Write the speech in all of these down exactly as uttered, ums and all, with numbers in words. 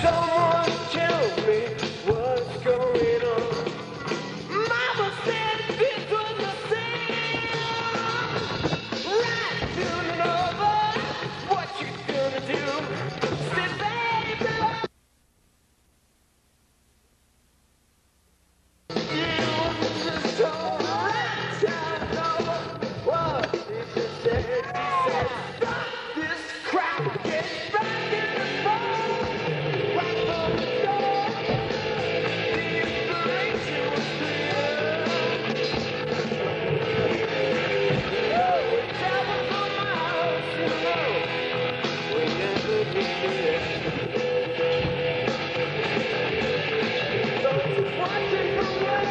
Someone tell me what's going on. Mama said this was a sin. Right soon and over. What you gonna do? Said, baby, you just told right time over. What did you say? She said, stop this crap. Get back in the phone. Right from the door. The inspiration was clear. Travel for miles to know we never get there. So just watching from where.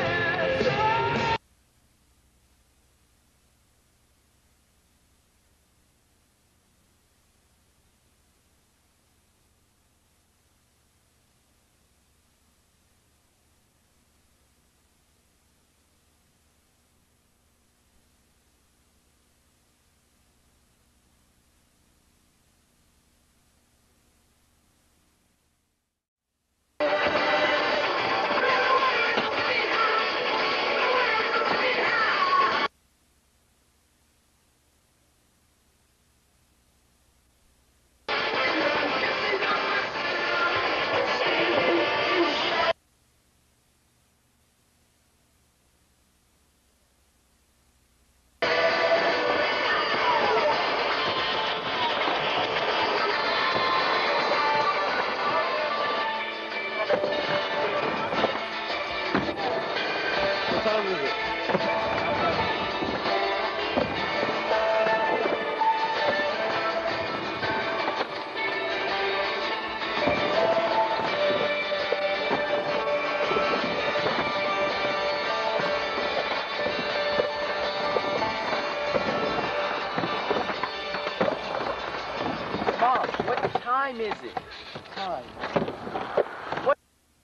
What time is it? Mom, what time is it? Time. What?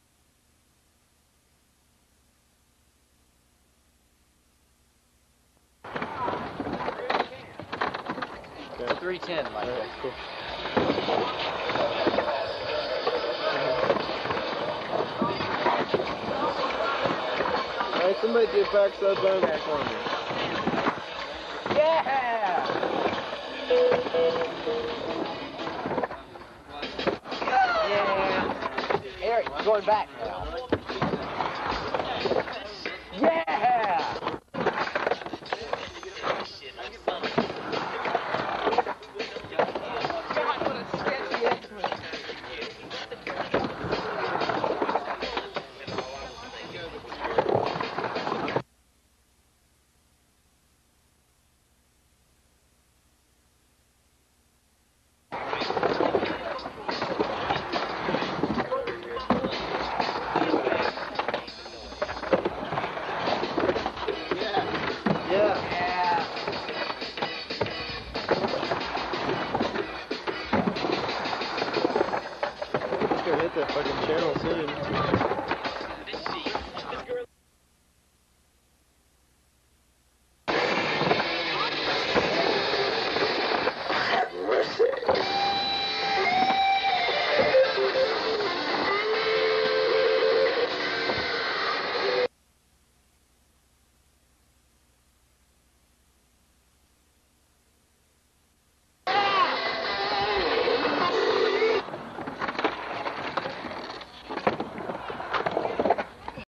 three ten, Mike. All right, cool. All right, somebody get backside burn for me. Yeah! Yeah! Eric, you're going back now. Yeah! Hit that fucking channel soon.